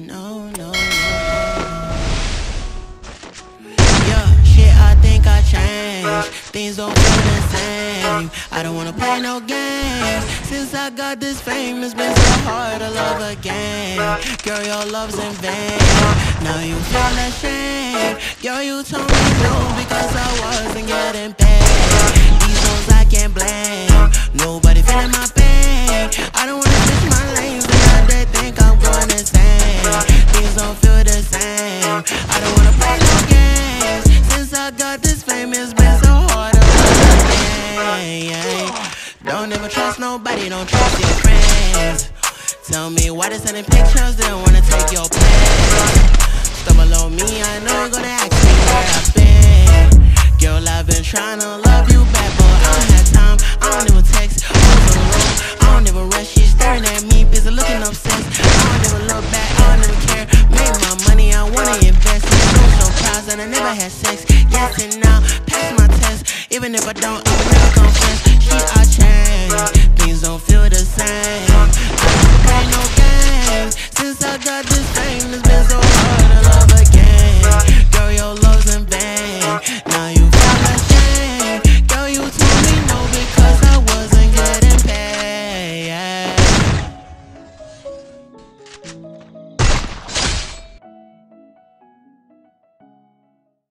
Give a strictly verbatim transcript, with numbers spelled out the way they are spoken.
no, no, no. Yeah, shit, I think I changed. Things don't feel the same. I don't wanna play no games. Since I got this fame, it's been so hard to love again. Girl, your love's in vain. Now you feel ashamed. Girl, you told me no because I wasn't getting paid. These ones I can't blame. Nobody feeling my pain. I don't wanna switch my lanes, and now they think I'm going insane. Things don't feel the same. I don't wanna play no games. Since I got this fame, it's been so hard to love again. Don't ever trust nobody, don't trust your friends. Tell me why they sending pictures, they don't wanna take your place. Stumble on me, I know you're gonna ask me where I've been. Girl, I've been trying to love you back, but I don't have time, I don't even text. I was on the road, I don't even rush, she's staring at me, busy looking obsessed. I don't even look back, I don't even care. Make my money, I wanna invest. I'm so surprised that I never had sex.